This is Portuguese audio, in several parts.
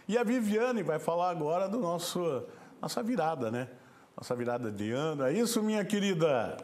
E a Viviane vai falar agora do nossa virada, né? Nossa virada de ano. É isso, minha querida?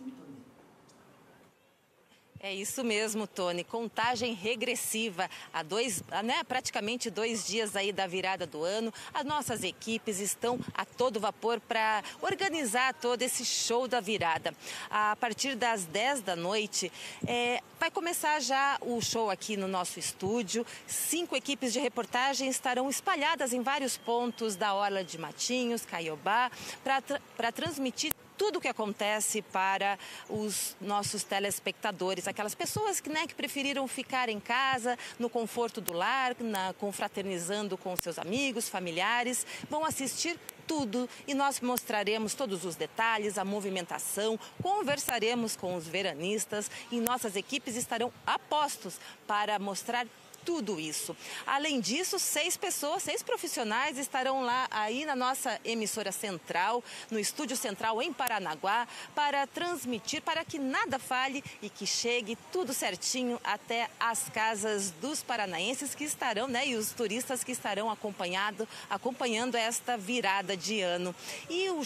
É isso mesmo, Tony. Contagem regressiva. Praticamente 2 dias aí da virada do ano. As nossas equipes estão a todo vapor para organizar todo esse show da virada. A partir das 10 da noite, vai começar já o show aqui no nosso estúdio. 5 equipes de reportagem estarão espalhadas em vários pontos da Orla de Matinhos, Caiobá, para transmitir tudo o que acontece para os nossos telespectadores, aquelas pessoas que preferiram ficar em casa, no conforto do lar, confraternizando com seus amigos, familiares, vão assistir tudo e nós mostraremos todos os detalhes, a movimentação, conversaremos com os veranistas e nossas equipes estarão a postos para mostrar tudo isso. Além disso, 6 profissionais estarão lá aí na nossa emissora central, no estúdio central em Paranaguá, para transmitir, para que nada falhe e que chegue tudo certinho até as casas dos paranaenses que estarão, e os turistas que estarão acompanhando esta virada de ano. E o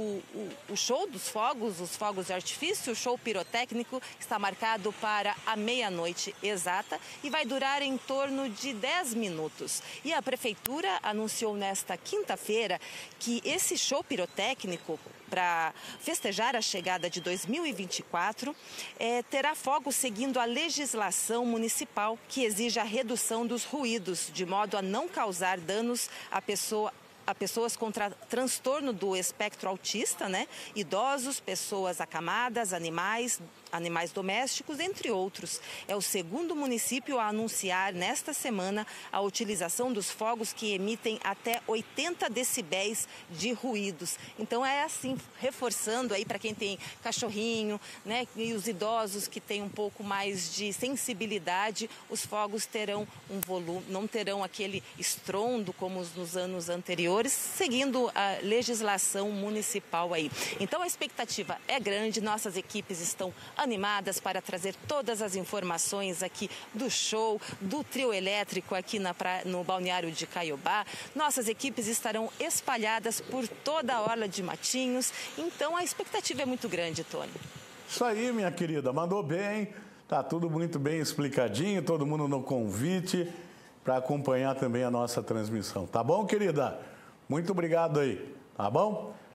show dos fogos, os fogos de artifício, o show pirotécnico, está marcado para a meia-noite exata e vai durar em torno de 10 minutos. E a Prefeitura anunciou nesta quinta-feira que esse show pirotécnico, para festejar a chegada de 2024, terá fogos seguindo a legislação municipal, que exige a redução dos ruídos, de modo a não causar danos a pessoas com transtorno do espectro autista, idosos, pessoas acamadas, animais domésticos, entre outros. É o segundo município a anunciar nesta semana a utilização dos fogos que emitem até 80 decibéis de ruídos. Então é assim, reforçando aí para quem tem cachorrinho, e os idosos que têm um pouco mais de sensibilidade, os fogos terão um volume, não terão aquele estrondo como nos anos anteriores, seguindo a legislação municipal aí. Então a expectativa é grande, nossas equipes estão animadas para trazer todas as informações aqui do show, do trio elétrico aqui no balneário de Caiobá. Nossas equipes estarão espalhadas por toda a Orla de Matinhos, então a expectativa é muito grande, Tony. Isso aí, minha querida, mandou bem, tá tudo muito bem explicadinho, todo mundo no convite para acompanhar também a nossa transmissão, tá bom, querida? Muito obrigado aí, tá bom?